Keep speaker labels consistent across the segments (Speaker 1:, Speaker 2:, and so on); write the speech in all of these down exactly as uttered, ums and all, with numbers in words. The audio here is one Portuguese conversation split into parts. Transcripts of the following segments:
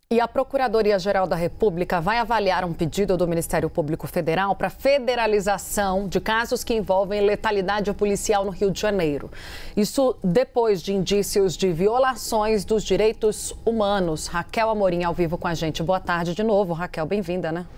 Speaker 1: E a Procuradoria-Geral da República vai avaliar um pedido do Ministério Público Federal para federalização de casos que envolvem letalidade policial no Rio de Janeiro. Isso depois de indícios de violações dos direitos humanos. Raquel Amorim ao vivo com a gente. Boa tarde de novo. Raquel, bem-vinda, né?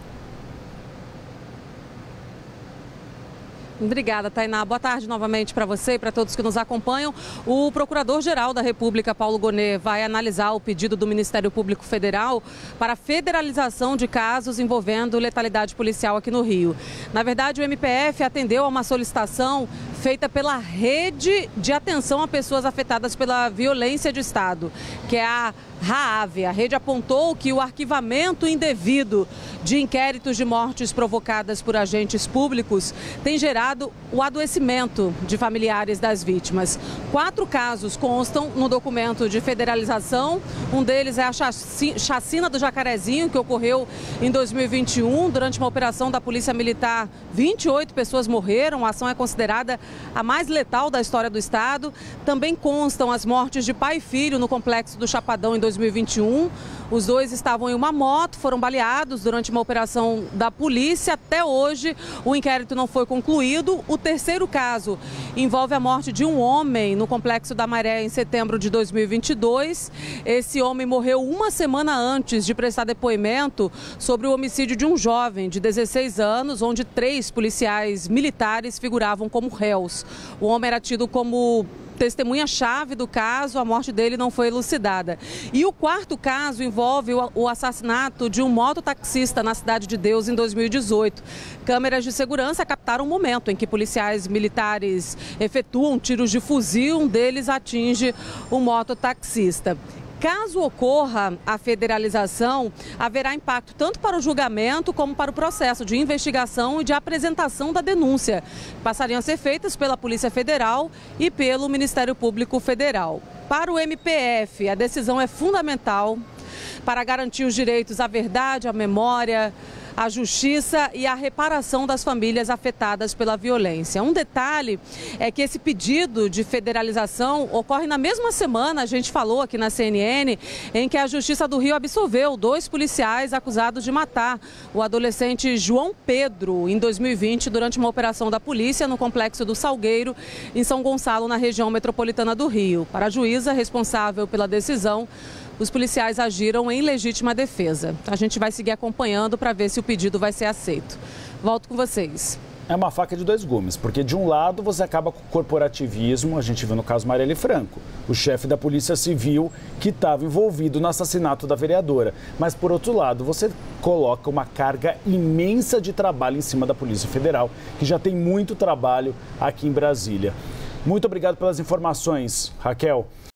Speaker 2: Obrigada, Tainá. Boa tarde novamente para você e para todos que nos acompanham. O Procurador-Geral da República, Paulo Gonet, vai analisar o pedido do Ministério Público Federal para a federalização de casos envolvendo letalidade policial aqui no Rio. Na verdade, o M P F atendeu a uma solicitação feita pela Rede de Atenção a Pessoas Afetadas pela Violência de Estado, que é a RAAVE. A rede apontou que o arquivamento indevido de inquéritos de mortes provocadas por agentes públicos tem gerado o adoecimento de familiares das vítimas. Quatro casos constam no documento de federalização. Um deles é a chacina do Jacarezinho, que ocorreu em dois mil e vinte e um. Durante uma operação da Polícia Militar, vinte e oito pessoas morreram. A ação é considerada a mais letal da história do Estado. Também constam as mortes de pai e filho no Complexo do Chapadão em dois mil e vinte e um. Os dois estavam em uma moto, foram baleados durante uma operação da polícia. Até hoje, o inquérito não foi concluído. O terceiro caso envolve a morte de um homem no Complexo da Maré em setembro de dois mil e vinte e dois. Esse homem morreu uma semana antes de prestar depoimento sobre o homicídio de um jovem de dezesseis anos, onde três policiais militares figuravam como réus. O homem era tido como testemunha-chave do caso. A morte dele não foi elucidada. E o quarto caso envolve o assassinato de um mototaxista na Cidade de Deus em dois mil e dezoito. Câmeras de segurança captaram o momento em que policiais militares efetuam tiros de fuzil, um deles atinge o mototaxista. Caso ocorra a federalização, haverá impacto tanto para o julgamento como para o processo de investigação e de apresentação da denúncia. Passariam a ser feitas pela Polícia Federal e pelo Ministério Público Federal. Para o M P F, a decisão é fundamental para garantir os direitos à verdade, à memória, à justiça e à reparação das famílias afetadas pela violência. Um detalhe é que esse pedido de federalização ocorre na mesma semana, a gente falou aqui na C N N, em que a Justiça do Rio absolveu dois policiais acusados de matar o adolescente João Pedro em dois mil e vinte durante uma operação da polícia no Complexo do Salgueiro, em São Gonçalo, na região metropolitana do Rio. Para a juíza responsável pela decisão, os policiais agiram em legítima defesa. A gente vai seguir acompanhando para ver se o pedido vai ser aceito. Volto com vocês.
Speaker 3: É uma faca de dois gumes, porque de um lado você acaba com o corporativismo, a gente viu no caso Marielle Franco, o chefe da Polícia Civil que estava envolvido no assassinato da vereadora. Mas por outro lado, você coloca uma carga imensa de trabalho em cima da Polícia Federal, que já tem muito trabalho aqui em Brasília. Muito obrigado pelas informações, Raquel.